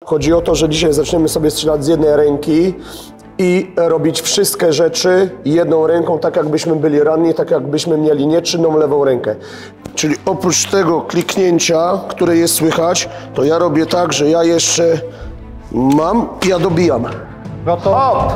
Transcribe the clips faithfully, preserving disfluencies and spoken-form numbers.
Chodzi o to, że dzisiaj zaczniemy sobie strzelać z jednej ręki i robić wszystkie rzeczy jedną ręką, tak jakbyśmy byli ranni, tak jakbyśmy mieli nieczynną lewą rękę. Czyli oprócz tego kliknięcia, które jest słychać, to ja robię tak, że ja jeszcze mam i ja dobijam. Gotowy? Hop!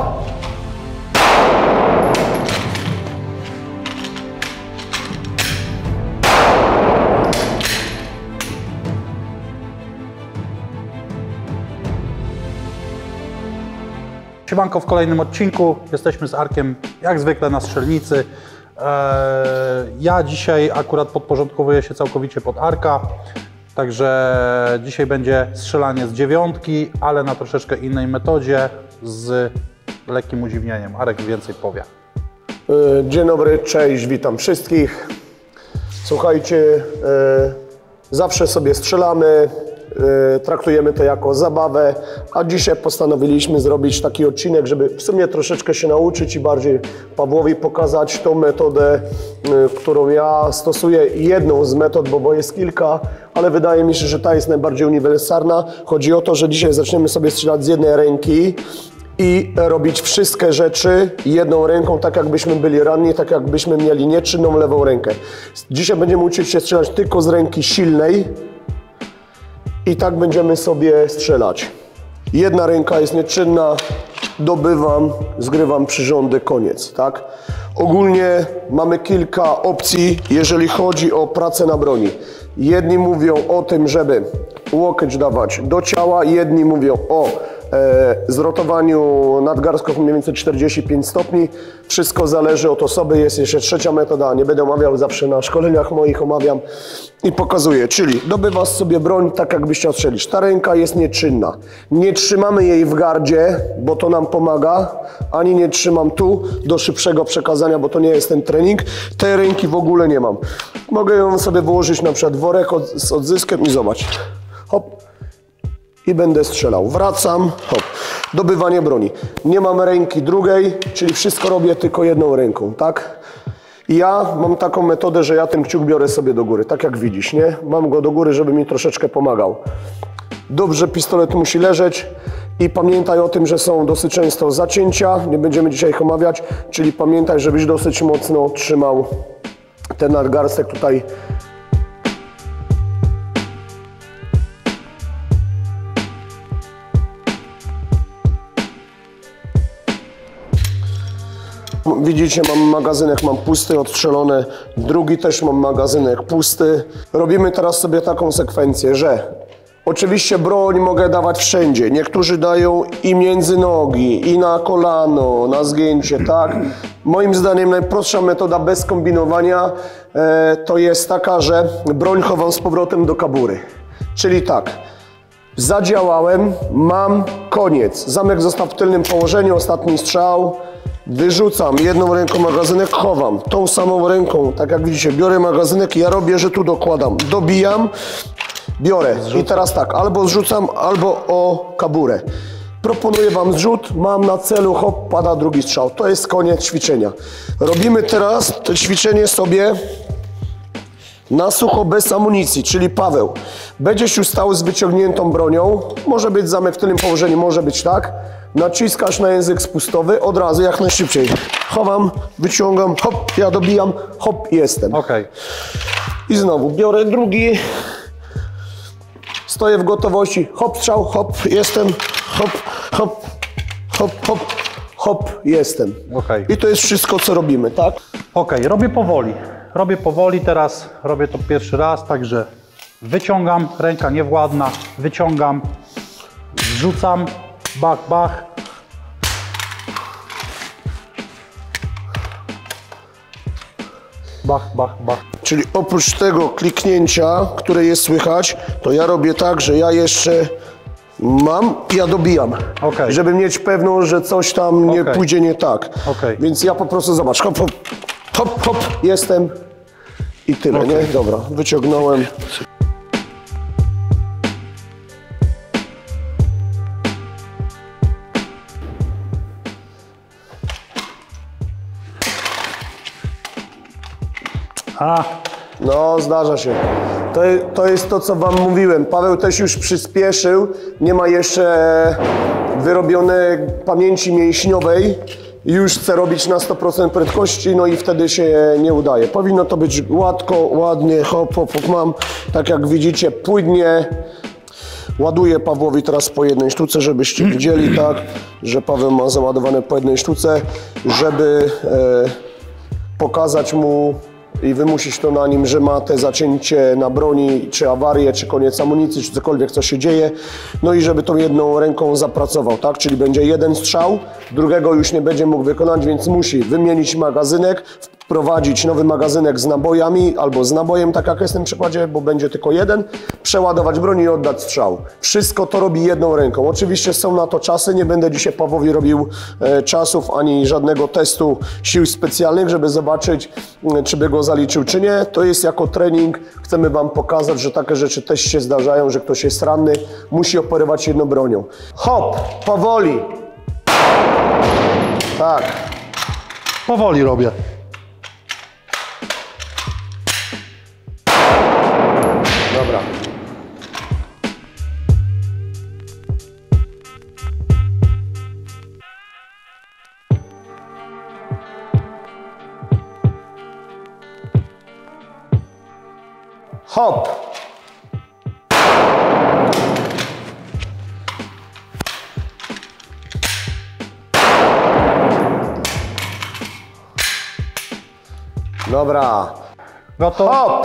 Siemanko, w kolejnym odcinku. Jesteśmy z Arkiem jak zwykle na strzelnicy. Eee, ja dzisiaj akurat podporządkowuję się całkowicie pod Arka. Także dzisiaj będzie strzelanie z dziewiątki, ale na troszeczkę innej metodzie, z lekkim udziwnieniem. Arek więcej powie. Dzień dobry, cześć, witam wszystkich. Słuchajcie, zawsze sobie strzelamy, traktujemy to jako zabawę, a dzisiaj postanowiliśmy zrobić taki odcinek, żeby w sumie troszeczkę się nauczyć i bardziej Pawłowi pokazać tą metodę, którą ja stosuję, jedną z metod, bo, bo jest kilka, ale wydaje mi się, że ta jest najbardziej uniwersalna. Chodzi o to, że dzisiaj zaczniemy sobie strzelać z jednej ręki i robić wszystkie rzeczy jedną ręką, tak jakbyśmy byli ranni, tak jakbyśmy mieli nieczynną lewą rękę. Dzisiaj będziemy uczyć się strzelać tylko z ręki silnej i tak będziemy sobie strzelać. Jedna ręka jest nieczynna, dobywam, zgrywam przyrządy, koniec, tak? Ogólnie mamy kilka opcji, jeżeli chodzi o pracę na broni. Jedni mówią o tym, żeby łokieć dawać do ciała, jedni mówią o e, zrotowaniu nadgarstków mniej więcej czterdzieści pięć stopni. Wszystko zależy od osoby. Jest jeszcze trzecia metoda, nie będę omawiał, zawsze na szkoleniach moich omawiam i pokazuję. Czyli dobywasz sobie broń tak, jakbyś chciał strzelić. Ta ręka jest nieczynna. Nie trzymamy jej w gardzie, bo to nam pomaga, ani nie trzymam tu do szybszego przekazania, bo to nie jest ten trening. Tej ręki w ogóle nie mam. Mogę ją sobie wyłożyć na przykład worek od, z odzyskiem i zobacz. Hop. I będę strzelał. Wracam, hop. Dobywanie broni. Nie mam ręki drugiej, czyli wszystko robię tylko jedną ręką, tak? I ja mam taką metodę, że ja ten kciuk biorę sobie do góry, tak jak widzisz, nie? Mam go do góry, żeby mi troszeczkę pomagał. Dobrze pistolet musi leżeć i pamiętaj o tym, że są dosyć często zacięcia, nie będziemy dzisiaj ich omawiać, czyli pamiętaj, żebyś dosyć mocno trzymał ten nadgarstek tutaj. Widzicie, mam magazynek, mam pusty, odstrzelony, drugi też mam magazynek pusty. Robimy teraz sobie taką sekwencję, że oczywiście broń mogę dawać wszędzie. Niektórzy dają i między nogi, i na kolano, na zgięcie, tak? Moim zdaniem najprostsza metoda bez kombinowania e, to jest taka, że broń chowam z powrotem do kabury. Czyli tak, zadziałałem, mam, koniec. Zamek został w tylnym położeniu, ostatni strzał. Wyrzucam jedną ręką magazynek, chowam. Tą samą ręką, tak jak widzicie, biorę magazynek i ja robię, że tu dokładam. Dobijam, biorę. Zrzucam. I teraz tak, albo zrzucam, albo o kaburę. Proponuję wam zrzut, mam na celu, hop, pada drugi strzał. To jest koniec ćwiczenia. Robimy teraz to ćwiczenie sobie na sucho, bez amunicji, czyli Paweł, będziesz już stał z wyciągniętą bronią. Może być zamek w tylnym położeniu, może być tak. Naciskasz na język spustowy, od razu, jak najszybciej. Chowam, wyciągam, hop, ja dobijam, hop, jestem. Okay. I znowu biorę drugi, stoję w gotowości, hop, strzał, hop, jestem, hop, hop, hop, hop, hop, jestem. Okay. I to jest wszystko, co robimy, tak? Ok, robię powoli. Robię powoli teraz, robię to pierwszy raz, także wyciągam, ręka niewładna, wyciągam, zrzucam, bach, bach. Bach, bach, bach. Czyli oprócz tego kliknięcia, które jest słychać, to ja robię tak, że ja jeszcze mam i ja dobijam. Okay. Żeby mieć pewność, że coś tam nie okay. pójdzie nie tak. Okay. Więc ja po prostu, zobacz, hop, hop, hop, hop, jestem i tyle, okay. Nie? Dobra, wyciągnąłem. A. No, zdarza się. To, to jest to, co wam mówiłem. Paweł też już przyspieszył, nie ma jeszcze wyrobionej pamięci mięśniowej. Już chce robić na sto procent prędkości, no i wtedy się nie udaje. Powinno to być gładko, ładnie, hop, hop, hop, mam. Tak jak widzicie, płynnie. Ładuję Pawłowi teraz po jednej sztuce, żebyście widzieli, tak, że Paweł ma załadowane po jednej sztuce, żeby e, pokazać mu i wymusić to na nim, że ma te zacięcie na broni, czy awarię, czy koniec amunicji, czy cokolwiek, co się dzieje. No i żeby tą jedną ręką zapracował, tak? Czyli będzie jeden strzał, drugiego już nie będzie mógł wykonać, więc musi wymienić magazynek, wprowadzić nowy magazynek z nabojami albo z nabojem, tak jak jest w tym przykładzie, bo będzie tylko jeden, przeładować broń i oddać strzał. Wszystko to robi jedną ręką. Oczywiście są na to czasy, nie będę dzisiaj Pawłowi robił e, czasów ani żadnego testu sił specjalnych, żeby zobaczyć, e, czy by go zaliczył, czy nie. To jest jako trening, chcemy wam pokazać, że takie rzeczy też się zdarzają, że ktoś jest ranny, musi operować jedną bronią. Hop, powoli. Tak. Powoli robię. Dobra. Hop. Dobra. Gotow? Hop.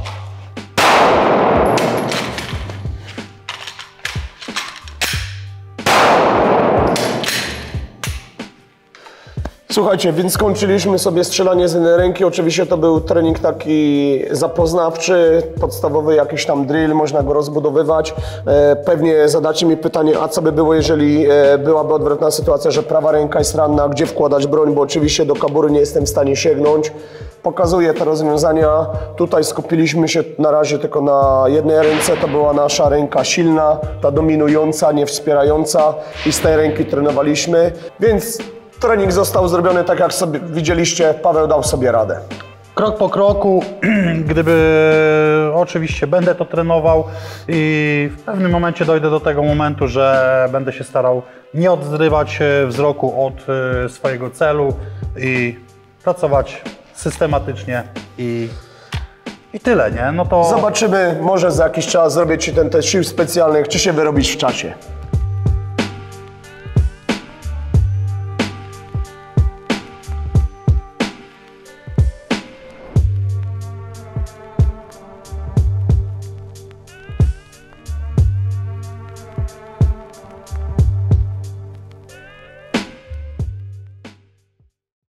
Słuchajcie, więc skończyliśmy sobie strzelanie z jednej ręki. Oczywiście to był trening taki zapoznawczy, podstawowy jakiś tam drill, można go rozbudowywać. Pewnie zadacie mi pytanie, a co by było, jeżeli byłaby odwrotna sytuacja, że prawa ręka jest ranna, gdzie wkładać broń, bo oczywiście do kabury nie jestem w stanie sięgnąć. Pokazuję te rozwiązania. Tutaj skupiliśmy się na razie tylko na jednej ręce. To była nasza ręka silna, ta dominująca, nie wspierająca i z tej ręki trenowaliśmy. Więc trening został zrobiony tak, jak sobie widzieliście. Paweł dał sobie radę. Krok po kroku, gdyby oczywiście będę to trenował i w pewnym momencie dojdę do tego momentu, że będę się starał nie odzrywać wzroku od swojego celu i pracować systematycznie i, i tyle, nie? No to... Zobaczymy, może za jakiś czas zrobię Ci ten test sił specjalnych, czy się wyrobisz w czasie.